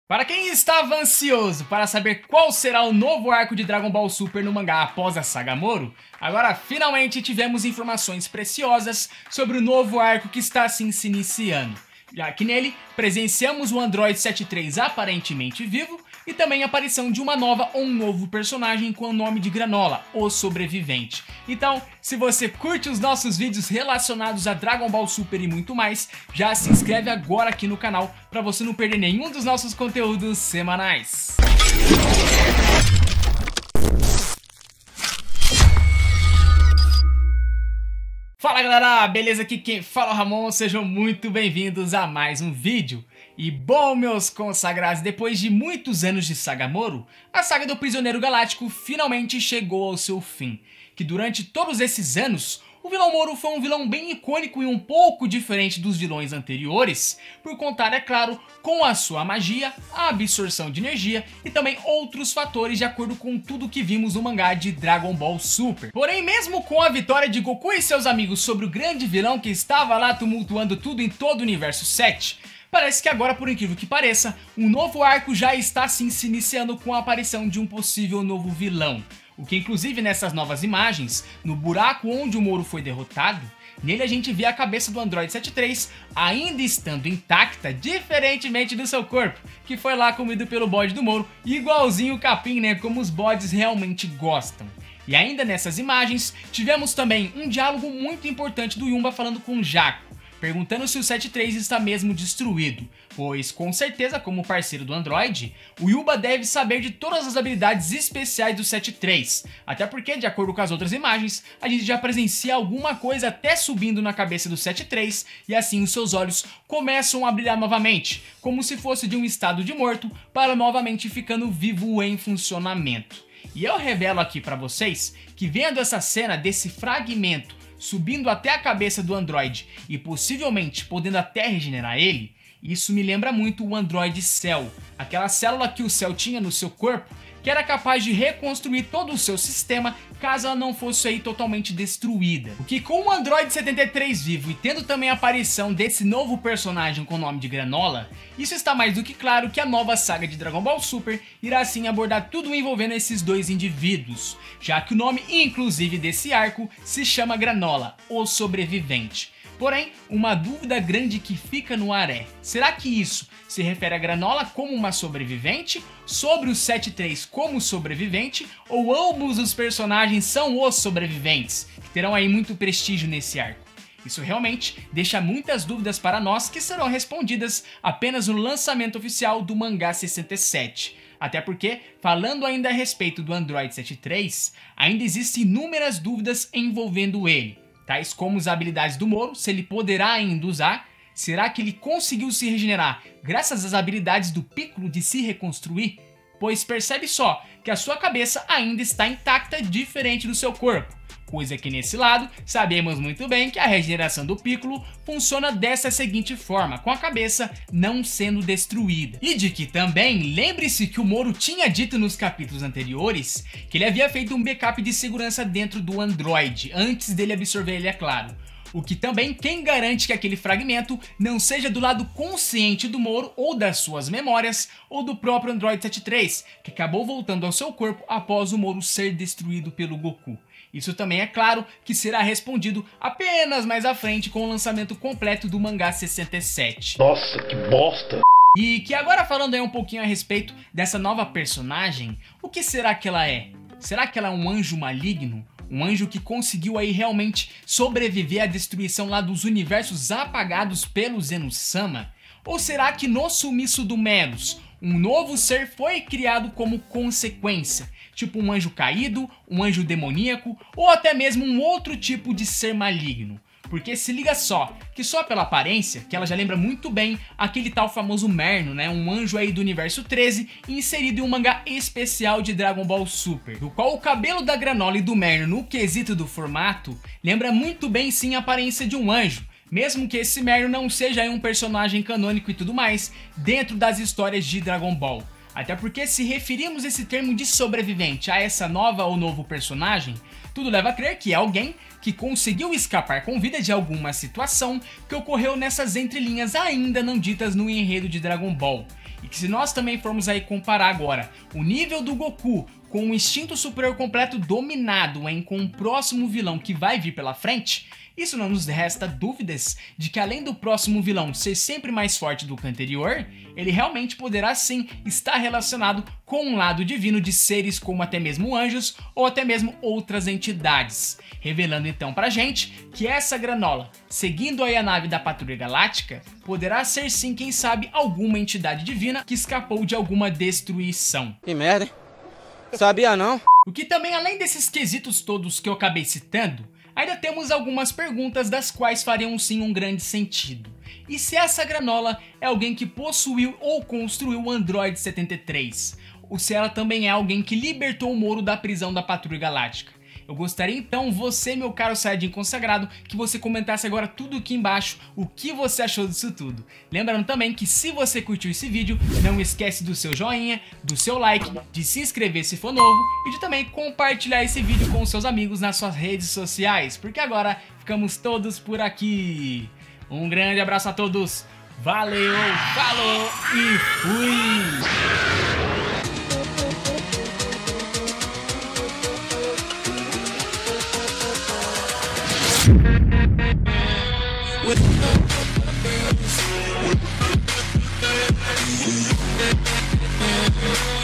Para quem estava ansioso para saber qual será o novo arco de Dragon Ball Super no mangá após a saga Moro, agora finalmente tivemos informações preciosas sobre o novo arco que está assim se iniciando, já que nele presenciamos o Android 73 aparentemente vivo e também a aparição de uma nova ou um novo personagem com o nome de Granola, o Sobrevivente. Então, se você curte os nossos vídeos relacionados a Dragon Ball Super e muito mais, já se inscreve agora aqui no canal para você não perder nenhum dos nossos conteúdos semanais. Fala galera, beleza? Aqui quem fala é o Ramon, sejam muito bem-vindos a mais um vídeo. E bom, meus consagrados, depois de muitos anos de saga Moro, a saga do Prisioneiro Galáctico finalmente chegou ao seu fim. Que durante todos esses anos, o vilão Moro foi um vilão bem icônico e um pouco diferente dos vilões anteriores, por contar, é claro, com a sua magia, a absorção de energia e também outros fatores de acordo com tudo que vimos no mangá de Dragon Ball Super. Porém, mesmo com a vitória de Goku e seus amigos sobre o grande vilão que estava lá tumultuando tudo em todo o Universo 7, parece que agora, por incrível que pareça, um novo arco já está sim se iniciando com a aparição de um possível novo vilão. O que inclusive nessas novas imagens, no buraco onde o Moro foi derrotado, nele a gente vê a cabeça do Android 73 ainda estando intacta, diferentemente do seu corpo, que foi lá comido pelo bode do Moro, igualzinho o Capim, né, como os bodes realmente gostam. E ainda nessas imagens, tivemos também um diálogo muito importante do Yumba falando com Jaco, perguntando se o 73 está mesmo destruído, pois com certeza como parceiro do Android, o Yumba deve saber de todas as habilidades especiais do 73, até porque de acordo com as outras imagens, a gente já presencia alguma coisa até subindo na cabeça do 73 e assim os seus olhos começam a brilhar novamente, como se fosse de um estado de morto para novamente ficando vivo em funcionamento. E eu revelo aqui para vocês que vendo essa cena desse fragmento subindo até a cabeça do Android e possivelmente podendo até regenerar ele, isso me lembra muito o Android Cell, aquela célula que o Cell tinha no seu corpo, que era capaz de reconstruir todo o seu sistema caso ela não fosse aí totalmente destruída. O que com o Android 73 vivo e tendo também a aparição desse novo personagem com o nome de Granola, isso está mais do que claro que a nova saga de Dragon Ball Super irá sim abordar tudo envolvendo esses dois indivíduos, já que o nome inclusive desse arco se chama Granola, o Sobrevivente. Porém, uma dúvida grande que fica no ar é, será que isso se refere a Granola como uma sobrevivente, sobre o 73 como sobrevivente, ou ambos os personagens são os sobreviventes, que terão aí muito prestígio nesse arco? Isso realmente deixa muitas dúvidas para nós que serão respondidas apenas no lançamento oficial do mangá 67. Até porque, falando ainda a respeito do Android 73, ainda existem inúmeras dúvidas envolvendo ele. Tais como as habilidades do Moro, se ele poderá ainda usar, será que ele conseguiu se regenerar graças às habilidades do Piccolo de se reconstruir? Pois percebe só que a sua cabeça ainda está intacta diferente do seu corpo. Coisa que nesse lado, sabemos muito bem que a regeneração do Piccolo funciona dessa seguinte forma, com a cabeça não sendo destruída. E de que também, lembre-se que o Moro tinha dito nos capítulos anteriores que ele havia feito um backup de segurança dentro do Android, antes dele absorver ele, é claro. O que também quem garante que aquele fragmento não seja do lado consciente do Moro ou das suas memórias ou do próprio Android 73, que acabou voltando ao seu corpo após o Moro ser destruído pelo Goku. Isso também é claro que será respondido apenas mais à frente com o lançamento completo do mangá 67. Nossa, que bosta! E que agora falando aí um pouquinho a respeito dessa nova personagem, o que será que ela é? Será que ela é um anjo maligno? Um anjo que conseguiu aí realmente sobreviver à destruição lá dos universos apagados pelo Zeno-sama? Ou será que no sumiço do Meros, um novo ser foi criado como consequência? Tipo um anjo caído, um anjo demoníaco ou até mesmo um outro tipo de ser maligno? Porque se liga só, que só pela aparência, que ela já lembra muito bem aquele tal famoso Merno, né? Um anjo aí do universo 13, inserido em um mangá especial de Dragon Ball Super, do qual o cabelo da Granola e do Merno no quesito do formato, lembra muito bem sim a aparência de um anjo, mesmo que esse Merno não seja aí um personagem canônico e tudo mais, dentro das histórias de Dragon Ball. Até porque se referirmos esse termo de sobrevivente a essa nova ou novo personagem, tudo leva a crer que é alguém que conseguiu escapar com vida de alguma situação que ocorreu nessas entrelinhas ainda não ditas no enredo de Dragon Ball. E que se nós também formos aí comparar agora o nível do Goku com o instinto superior completo dominado com o próximo vilão que vai vir pela frente, isso não nos resta dúvidas de que além do próximo vilão ser sempre mais forte do que o anterior, ele realmente poderá sim estar relacionado com um lado divino de seres como até mesmo anjos ou até mesmo outras entidades, revelando então pra gente que essa granola, seguindo aí a nave da Patrulha Galáctica, poderá ser sim, quem sabe, alguma entidade divina que escapou de alguma destruição. Que merda, hein? Sabia não? O que também, além desses quesitos todos que eu acabei citando, ainda temos algumas perguntas das quais fariam sim um grande sentido. E se essa granola é alguém que possuiu ou construiu o Android 73? Ou se ela também é alguém que libertou o Moro da prisão da Patrulha Galáctica? Eu gostaria então, você, meu caro Saiyajin consagrado, que você comentasse agora tudo aqui embaixo o que você achou disso tudo. Lembrando também que se você curtiu esse vídeo, não esquece do seu joinha, do seu like, de se inscrever se for novo e de também compartilhar esse vídeo com os seus amigos nas suas redes sociais, porque agora ficamos todos por aqui. Um grande abraço a todos, valeu, falou e fui! With